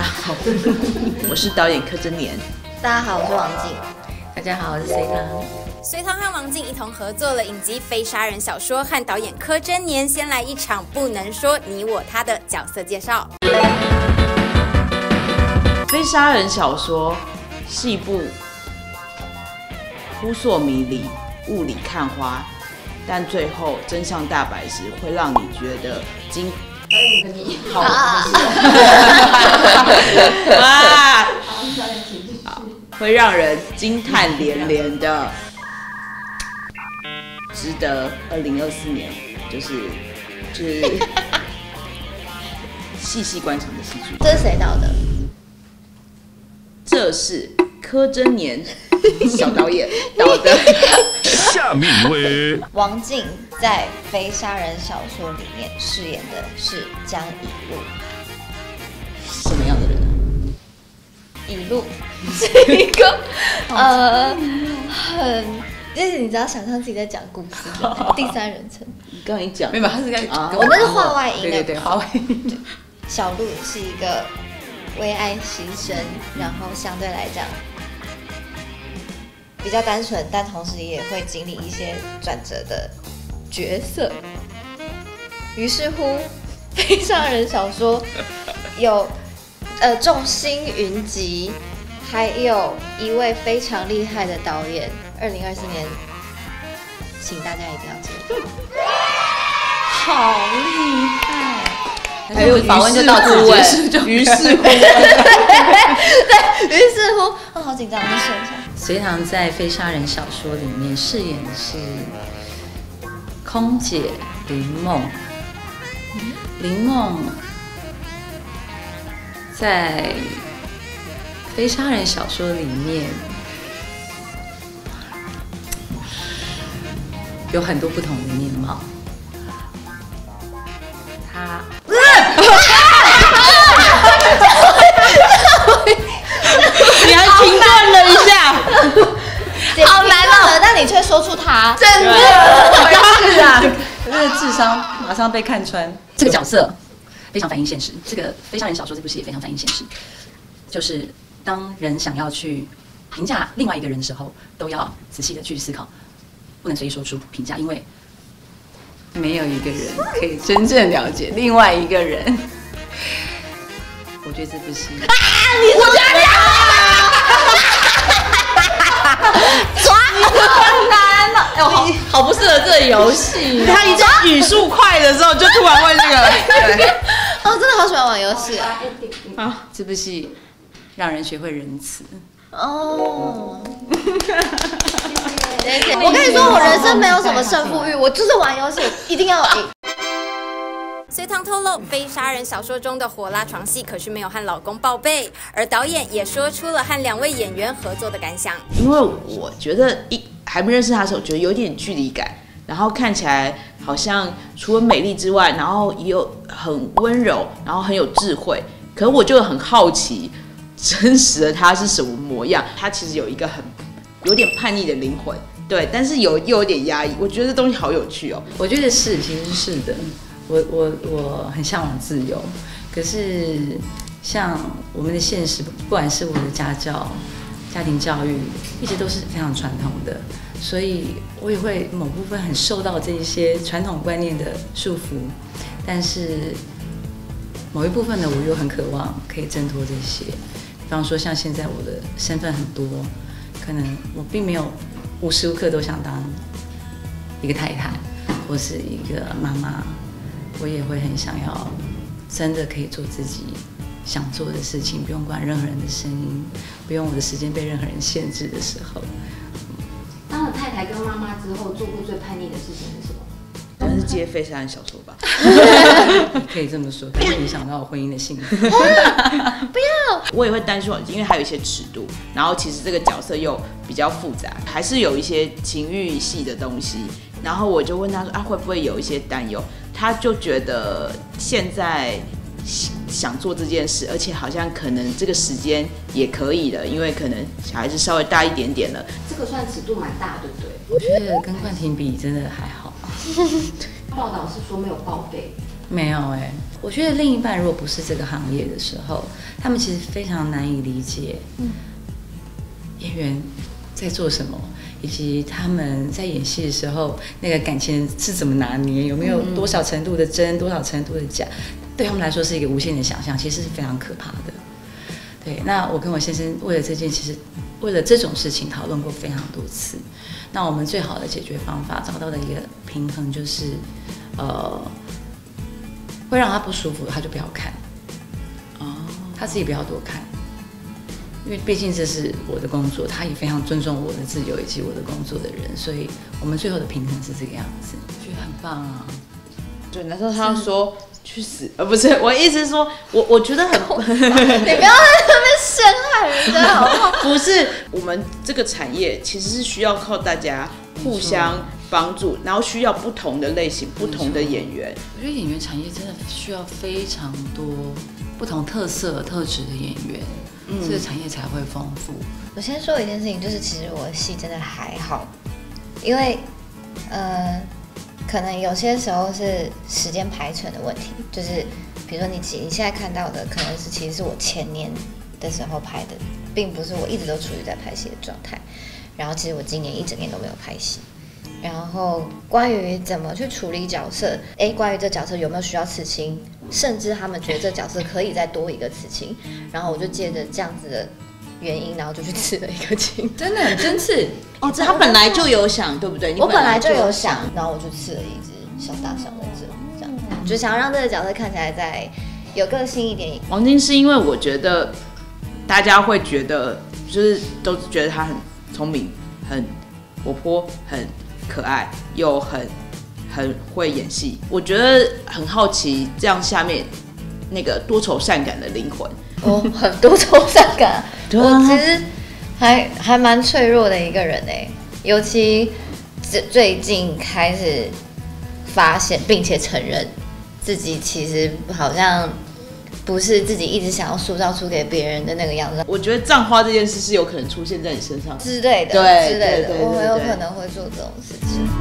好，我是导演柯贞年。 大家好，我是王静。 大家好，我是隋唐。 隋唐和王静一同合作了影集《非杀人小说》，和导演柯贞年先来一场不能说你我他的角色介绍。 《非杀人小说》是一部扑朔迷离、雾里看花，但最后真相大白时，会让你觉得惊。好，啊，会让人惊叹连连的，值得2024年就是细细观赏的戏剧。 这是谁导的？ 这是柯贞年小导演导的。 下面一位， 王静在《非杀人小说》里面饰演的是江以路。 什么样的人啊？ 以路是一个很，就是你只要想象自己在讲故事，第三人称。 你刚才讲， 没有，他是在我那是话外音。 对，话外音。 小路是一个为爱牺牲，然后相对来讲比较单纯，但同时也会经历一些转折的角色。于是乎，《非杀人小说》有众星云集，还有一位非常厉害的导演。2024年，请大家一定要记得。 好厉害！ 还有访问就到此结束，就于是乎， 对，于是乎，好紧张，我们试一下。 隋唐在《非杀人小说》里面饰演的是空姐林梦。林梦在《非杀人小说》里面有很多不同的面貌。她你还停顿了一下， 好难哦！但你却说出他， 真的是啊，这个智商马上被看穿。这个角色非常反映现实，这个《非杀人小说》这部戏也非常反映现实，就是当人想要去评价另外一个人的时候，都要仔细的去思考，不能随意说出评价，因为没有一个人可以真正了解另外一个人。我觉得这部戏你说他抓很难了， 哎，我好不适合这个游戏。 他一在语速快的时候，就突然会那个。对， 哦，真的好喜欢玩游戏啊！ 啊， 这部戏让人学会仁慈。 哦，我跟你说，我人生没有什么胜负欲，我就是玩游戏，一定要赢。 隋唐透露，《非杀人小说》中的火辣床戏可是没有和老公报备，而导演也说出了和2位演员合作的感想。 因为我觉得还没认识他的时候，觉得有点距离感，然后看起来好像除了美丽之外，然后也有很温柔，然后很有智慧。可是我就很好奇，真实的他是什么模样？他其实有一个有点叛逆的灵魂，对，但是又有点压抑。我觉得这东西好有趣哦。 我觉得是，其实是的。我很向往自由，可是像我们的现实，不管是我的家庭教育，一直都是非常传统的，所以我也会某部分很受到这一些传统观念的束缚，但是某一部分呢，我又很渴望可以挣脱这些。比方说，像现在我的身份很多，可能我并没有无时无刻都想当一个太太，或是一个妈妈。我也会很想要，真的可以做自己想做的事情，不用管任何人的声音，不用我的时间被任何人限制的时候。 当了太太跟妈妈之后，做过最叛逆的事情是什么？ 可能是接《非杀人小说》吧。 可以这么说，会影响到我婚姻的幸福。 不要， 我也会担心，因为还有一些尺度，然后其实这个角色又比较复杂，还是有一些情欲戏的东西。然后我就问他说：“啊，会不会有一些担忧？”他就觉得现在想做这件事，而且好像可能这个时间也可以了，因为可能小孩子稍微大一点点了。 这个算尺度蛮大，对不对？ 我觉得跟冠廷比真的还好。 报道是说没有报备， 没有哎、我觉得另一半如果不是这个行业的时候，他们其实非常难以理解演员在做什么，以及他们在演戏的时候那个感情是怎么拿捏，有没有多少程度的真，多少程度的假，对他们来说是一个无限的想象，其实是非常可怕的。对，那我跟我先生为了这件，其实为了这种事情讨论过非常多次。那我们最好的解决方法，找到的一个平衡就是，会让他不舒服，他就不要看，他自己不要多看，因为毕竟这是我的工作，他也非常尊重我的自由以及我的工作的人，所以我们最后的平衡是这个样子，我觉得很棒啊。 对，那时候他说去死，不是，我意思是说，我觉得很， 你不要在那边陷害人家好不好？ 不是，我们这个产业其实是需要靠大家互相帮助，然后需要不同的类型、不同的演员。 我觉得演员产业真的需要非常多不同特色、特质的演员，这个产业才会丰富。 我先说一件事情，就是其实我的戏真的还好，因为可能有些时候是时间排程的问题，就是比如说你现在看到的，可能是其实是我前年的时候拍的，并不是我一直都处于在拍戏的状态。然后其实我今年一整年都没有拍戏。然后关于怎么去处理角色，关于这角色有没有需要刺青，甚至他们觉得这角色可以再多一个刺青，然后我就借着这样子的原因，然后就去刺了一个青， 真的很真刺哦，他本来就有想，对不对？ 我本来就有想，然后我就刺了一只小大小的这样，就想让这个角色看起来再有个性一点。 王晶是因为我觉得大家会觉得，就是都觉得他很聪明、很活泼、很可爱，又很会演戏。我觉得很好奇，这样下面那个多愁善感的灵魂， 我很多愁善感， 对啊， 我其实还蛮脆弱的一个人尤其最近开始发现并且承认自己其实好像不是自己一直想要塑造出给别人的那个样子。 我觉得葬花这件事是有可能出现在你身上之类的， 对之类的， 对对对对我很有可能会做这种事情。